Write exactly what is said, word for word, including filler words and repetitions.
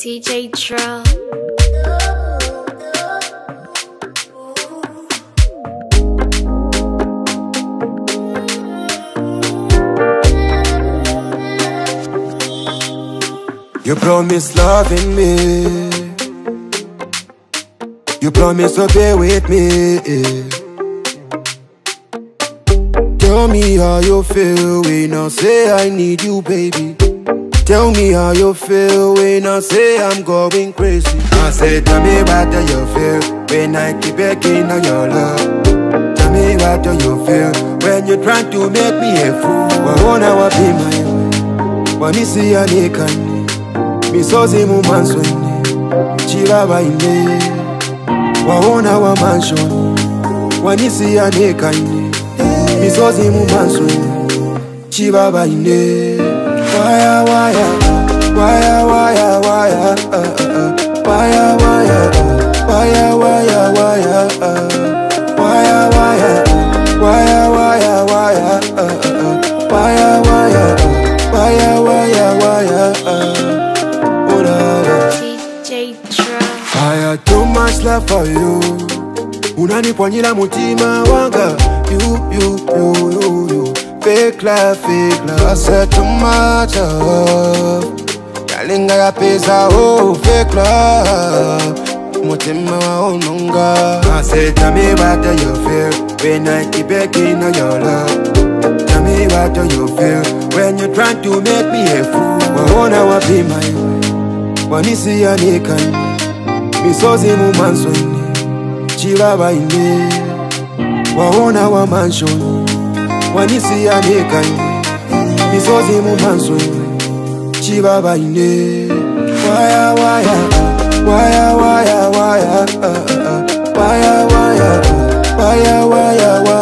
D J Drill. You promise loving me, you promise to be with me. Tell me how you feel when I say I need you, baby. Tell me how you feel when I say I'm going crazy. I say, tell me what do you feel when I keep begging on your love. Tell me what do you feel when you're trying to make me a fool. I wanna be my way, when you see a naked misozi mu mansoni chibaba ine waona wa manshoni wanisi ya neka ine misozi mu mansoni chibaba ine waya waya waya waya waya waya waya waya waya waya waya waya waya waya waya waya waya waya waya I had too much love for you. Unanipwanyila mutima wanga. You, you, you, you, you. Fake love, fake love. I said too much love. Yalinga ya pesa, oh, fake love. Mutima wa ununga. I said, tell me what do you feel when I keep begging on your love. Tell me what do you feel when you're trying to make me a fool. I wanna be my way. Wanisi ya nekani misozi mu mansoni chibaba ine waona wa manshoni wanisi ya nekani misozi mu mansoni chibaba ine waya waya waya waya waya waya waya waya waya